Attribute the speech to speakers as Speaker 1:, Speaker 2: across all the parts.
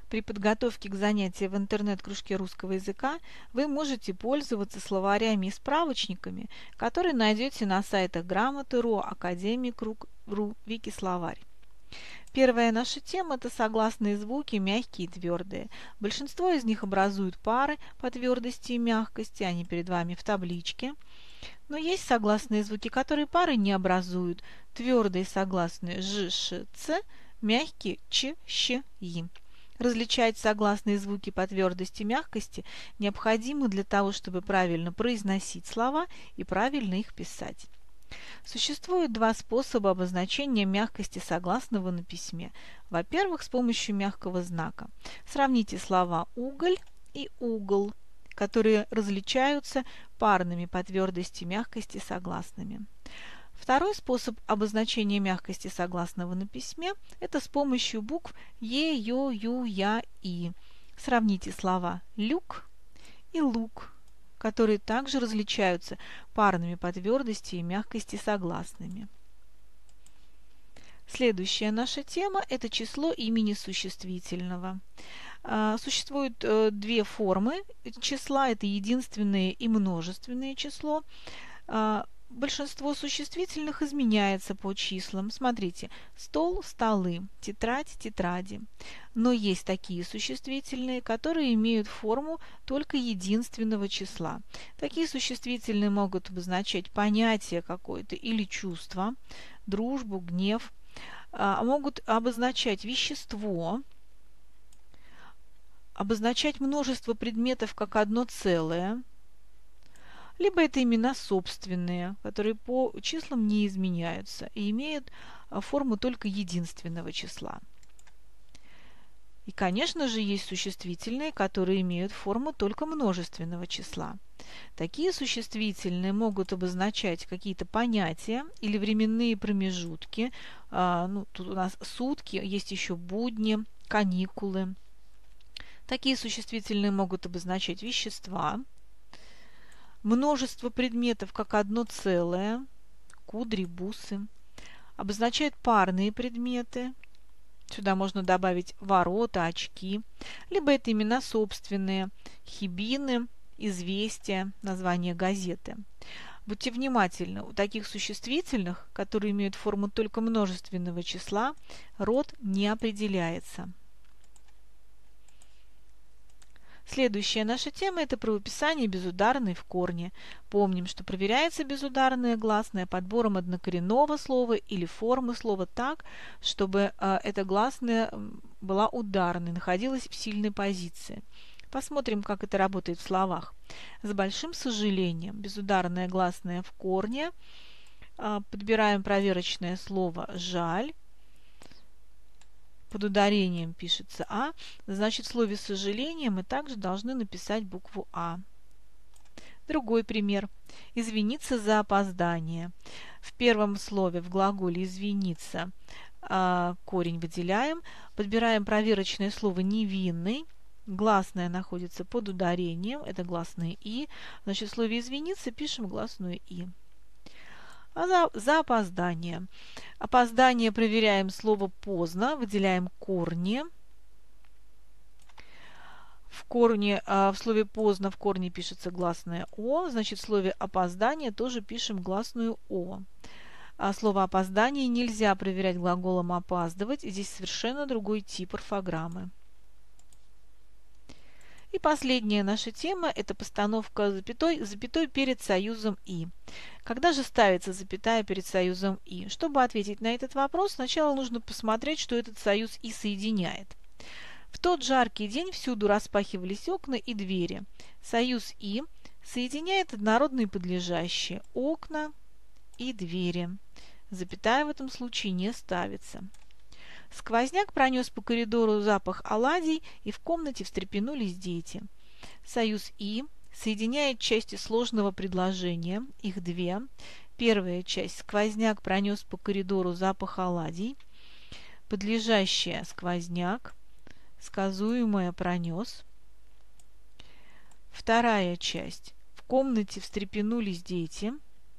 Speaker 1: При подготовке к занятиям в интернет-кружке русского языка вы можете пользоваться словарями и справочниками, которые найдете на сайтах Грамоты.ру, Академик.ру, Викисловарь. Первая наша тема – это согласные звуки, мягкие и твердые. Большинство из них образуют пары по твердости и мягкости, они перед вами в табличке. Но есть согласные звуки, которые пары не образуют. Твердые согласные ж, ш, ц, мягкие ч, щ, и. Различать согласные звуки по твердости и мягкости необходимо для того, чтобы правильно произносить слова и правильно их писать. Существует два способа обозначения мягкости согласного на письме. Во-первых, с помощью мягкого знака. Сравните слова «уголь» и «угол», которые различаются парными по твердости и мягкости согласными. Второй способ обозначения мягкости согласного на письме – это с помощью букв Е, Ё, Ю, Я, И. Сравните слова «люк» и «лук», которые также различаются парными по твердости и мягкости согласными. Следующая наша тема – это число имени существительного. Существует две формы числа – это единственное и множественное число. Большинство существительных изменяется по числам. Смотрите, стол – столы, тетрадь – тетради. Но есть такие существительные, которые имеют форму только единственного числа. Такие существительные могут обозначать понятие какое-то или чувство, дружбу, гнев, могут обозначать вещество, обозначать множество предметов как одно целое, либо это имена собственные, которые по числам не изменяются и имеют форму только единственного числа. И, конечно же, есть существительные, которые имеют форму только множественного числа. Такие существительные могут обозначать какие-то понятия или временные промежутки. Тут у нас сутки, есть еще будни, каникулы. Такие существительные могут обозначать вещества, множество предметов как одно целое, кудри, бусы, обозначают парные предметы. Сюда можно добавить ворота, очки, либо это имена собственные, хибины, известия, название газеты. Будьте внимательны, у таких существительных, которые имеют форму только множественного числа, род не определяется. Следующая наша тема – это правописание безударной в корне. Помним, что проверяется безударное гласное подбором однокоренного слова или формы слова так, чтобы эта гласная была ударной, находилась в сильной позиции. Посмотрим, как это работает в словах. С большим сожалением безударное гласное в корне. Подбираем проверочное слово «жаль». Под ударением пишется «а», значит в слове «сожаление» мы также должны написать букву «а». Другой пример. Извиниться за опоздание. В первом слове в глаголе «извиниться» корень выделяем, подбираем проверочное слово «невинный». Гласное находится под ударением, это гласное «и». Значит, в слове «извиниться» пишем гласную «и». За опоздание. Опоздание проверяем слово «поздно», выделяем корни. В слове «поздно» в корне пишется гласное «о», значит в слове «опоздание» тоже пишем гласную «о». Слово «опоздание» нельзя проверять глаголом «опаздывать», здесь совершенно другой тип орфограммы. И последняя наша тема – это постановка запятой перед союзом «и». Когда же ставится запятая перед союзом «и»? Чтобы ответить на этот вопрос, сначала нужно посмотреть, что этот союз «и» соединяет. В тот жаркий день всюду распахивались окна и двери. Союз «и» соединяет однородные подлежащие окна и двери. Запятая в этом случае не ставится. Сквозняк пронес по коридору запах оладий, и в комнате встрепенулись дети. Союз «и» соединяет части сложного предложения, их две. Первая часть – сквозняк пронес по коридору запах оладий. Подлежащее – сквозняк, сказуемое – пронес. Вторая часть – в комнате встрепенулись дети.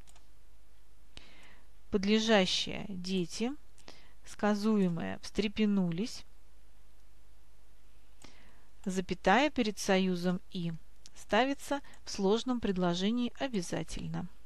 Speaker 1: Подлежащее – дети, сказуемое – встрепенулись. Запятая перед союзом «и» ставится в сложном предложении обязательно.